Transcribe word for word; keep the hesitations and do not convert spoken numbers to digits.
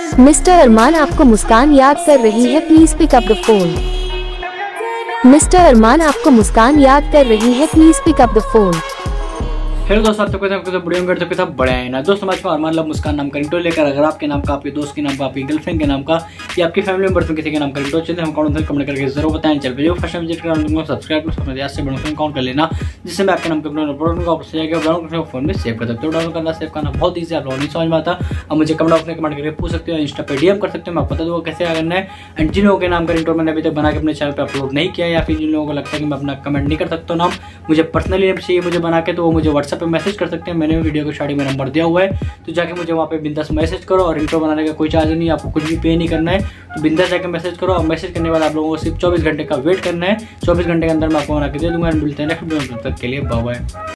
Mister Arman आपको मुस्कान याद कर रही है, please pick up the phone. Mister Arman आपको मुस्कान याद कर रही है, please pick up the phone. Hello दोस्तों, आप सबके साथ बड़े होंगे तो सब बड़े हैं ना दोस्तों। आज को अरमान लव मुस्कान नाम का रिंगटोन लेकर अगर आपके नाम का, आपके दोस्त के नाम का, आपकी गर्लफ्रेंड के नाम का या आपकी फैमिली मेंबर्स में किसी के नाम का रिंगटोन चलते हम कौन कमेंट करके जरूर बताएं। चल वीडियो फर्स्ट टाइम विजिट करना सब्सक्राइब कर याद से बड़ा काउंट कर लेना, जिससे मैं आपके नाम का फोन में सेव कर सकते हो। डाउनलोड करना सेव करना बहुत ईजी, आप लोगों नहीं समझ में आता। अब मुझे कमेंट बॉक्स में कमेंट करके पूछ सकते हो, इंस्टा पे डीएम कर सकते हो, मैं आपको बता दूंगा कैसे करना है। एंड जिन लोगों के नाम का रिंगटोन मैंने अभी तक बना के अपने चैनल पर अपलोड नहीं किया या फिर जिन लोगों को लगता है कि मैं अपना कमेंट नहीं कर सकता नाम मुझे पर्सनली चाहिए मुझे बना के, तो वो मुझे व्हाट्सएप पे मैसेज कर सकते हैं। मैंने वीडियो को स्टार्टिंग में नंबर दिया हुआ है, तो जाके मुझे वहाँ पे बिंदास मैसेज करो। और रिंगटोन बनाने का कोई चार्ज नहीं, आपको कुछ भी पे नहीं करना है, तो बिंदास जाके मैसेज करो। और मैसेज करने के बाद आप लोगों को सिर्फ चौबीस घंटे का वेट करना है। चौबीस घंटे के अंदर मैं आपको बना के दे दूंगा। मिलते हैं नेक्स्ट वीडियो में, तब तक के लिए बाय बाय।